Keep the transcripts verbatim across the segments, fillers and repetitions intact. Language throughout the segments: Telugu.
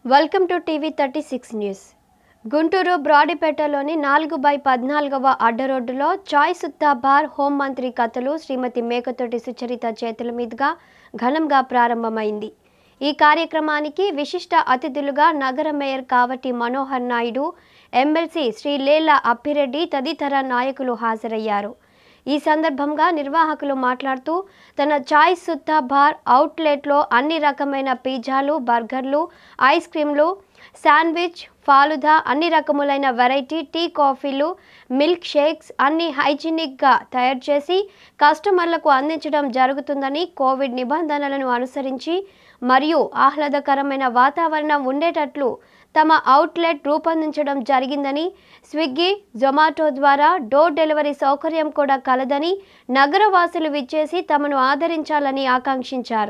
Welcome to TV thirty six news. Guntur బ్రాడీపేటలోని నాలుగు బై పద్నాలుగవ అడ్డరోడ్డులో చాయ్ సుత్తా బార్ హోంమంత్రి కథలు శ్రీమతి మేకతోటి సుచరిత చేతుల మీదుగా ఘనంగా ప్రారంభమైంది. ఈ కార్యక్రమానికి విశిష్ట అతిథులుగా నగర మేయర్ కావటి మనోహర్ నాయుడు, ఎమ్మెల్సీ శ్రీ లేళ్ల అప్పిరెడ్డి తదితర నాయకులు హాజరయ్యారు. ఈ సందర్భంగా నిర్వాహకులు మాట్లాడుతూ తన చాయ్ సుత్తా బార్ అవుట్లెట్లో అన్ని రకమైన పిజ్జాలు, బర్గర్లు, ఐస్ క్రీంలు, శాండ్విచ్, ఫాలుదా, అన్ని రకములైన వెరైటీ టీ, కాఫీలు, మిల్క్ షేక్స్ అన్ని హైజీనిక్గా తయారు చేసి కస్టమర్లకు అందించడం జరుగుతుందని, కోవిడ్ నిబంధనలను అనుసరించి మరియు ఆహ్లాదకరమైన వాతావరణం ఉండేటట్లు తమ అవుట్లెట్ రూపొందించడం జరిగిందని, స్విగ్గీ, జొమాటో ద్వారా డోర్ డెలివరీ సౌకర్యం కూడా కలదని, నగరవాసులు విచ్చేసి తమను ఆదరించాలని ఆకాంక్షించారు.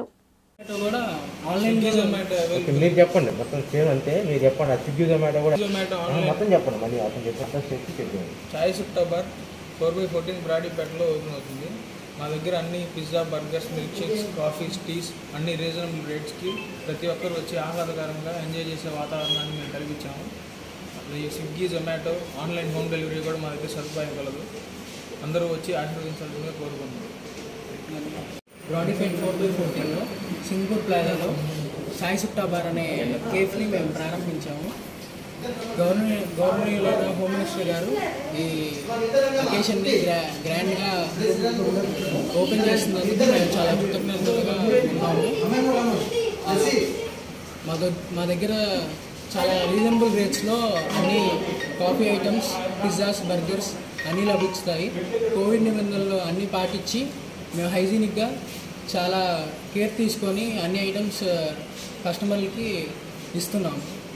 మీరు చెప్పండి మొత్తం సేమ్ అంటే మీరు చెప్పండి. స్విగ్గీ, జొమాటో కూడా మొత్తం చెప్పండి. మళ్ళీ అతను చెప్పండి. Chai Sutta bar four by fourteen బ్రాడీపేటలో ఓపెన్ అవుతుంది. మా దగ్గర అన్ని pizza, burgers, milk shakes, coffees, teas అన్ని రీజనబుల్ రేట్స్కి ప్రతి ఒక్కరు వచ్చి ఆహ్లాదకరంగా ఎంజాయ్ చేసే వాతావరణాన్ని మేము కల్పించాము. Swiggy, Zomato online home delivery కూడా మా దగ్గర సదుపాయం కలదు. అందరూ వచ్చి ఆశీర్వదించాలని కోరుకుంటున్నాం. బ్రాడీపేట ఫోర్ బై ఫోర్టీన్లో సింగపూర్ ప్లాజాలో చాయ్ సుత్తా బార్ అనే కేఫ్ని మేము ప్రారంభించాము. గవర్నర్ గవర్నర్ హోమ్ మినిస్టర్ గారు ఈ అకేషన్ని గ్రా గ్రాండ్గా ఓపెన్ చేస్తున్నందుకు మేము చాలా కృతజ్ఞతలుగా ఉన్నాము. మా మా దగ్గర చాలా రీజనబుల్ రేట్స్లో అన్ని కాఫీ ఐటమ్స్, పిజ్జాస్, బర్గర్స్ అన్నీ లభిస్తాయి. కోవిడ్ నిబంధనలు అన్నీ పాటించి మేము హైజీనిక్గా చాలా కేర్ తీసుకొని అన్ని ఐటమ్స్ కస్టమర్లకి ఇస్తున్నాము.